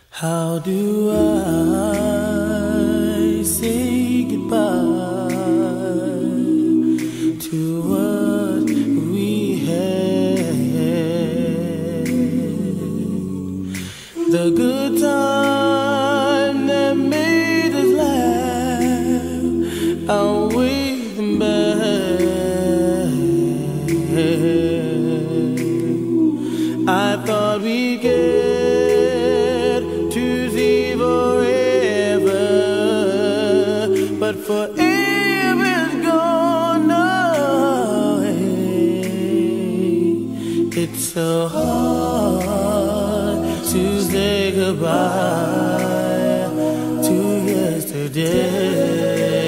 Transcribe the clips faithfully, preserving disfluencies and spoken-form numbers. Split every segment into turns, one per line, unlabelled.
How do I say goodbye to what we had? The good time that made us laugh outweigh the bad. I thought we'd get to see forever, but forever's gone away. It's so hard to say goodbye to yesterday.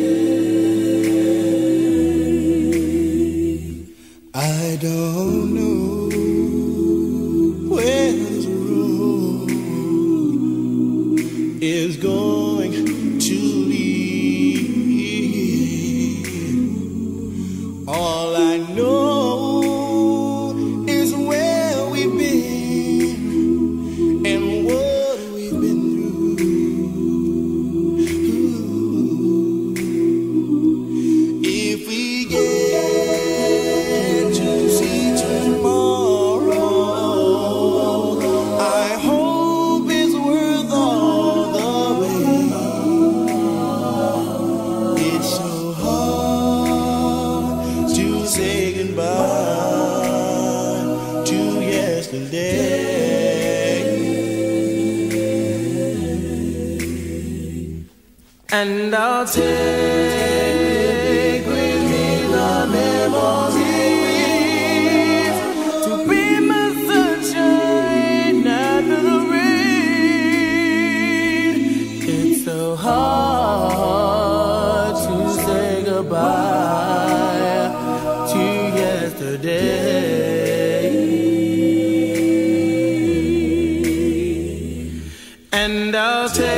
I don't know where this road is going to lead. All I know is where we've been and what we've been through. If we get to see tomorrow, I hope it's worth all the wait. It's so hard to say goodbye to yesterday. And I'll take with me the memories to be my sunshine after the rain. It's so hard to say goodbye to yesterday. And I'll take